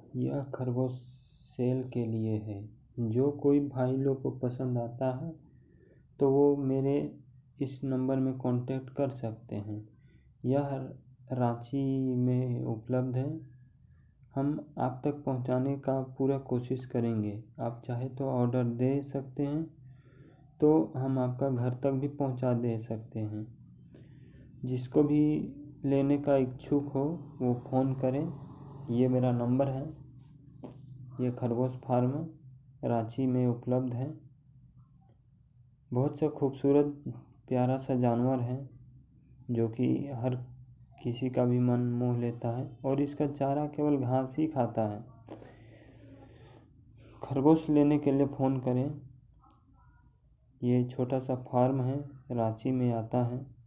यह खरगोश सेल के लिए है। जो कोई भाई लोग को पसंद आता है तो वो मेरे इस नंबर में कांटेक्ट कर सकते हैं। यह रांची में उपलब्ध है। हम आप तक पहुंचाने का पूरा कोशिश करेंगे। आप चाहे तो ऑर्डर दे सकते हैं, तो हम आपका घर तक भी पहुंचा दे सकते हैं। जिसको भी लेने का इच्छुक हो वो फ़ोन करें। ये मेरा नंबर है। ये खरगोश फार्म रांची में उपलब्ध है। बहुत सा खूबसूरत प्यारा सा जानवर है जो कि हर किसी का भी मन मोह लेता है, और इसका चारा केवल घास ही खाता है। खरगोश लेने के लिए फ़ोन करें। ये छोटा सा फार्म है, रांची में आता है।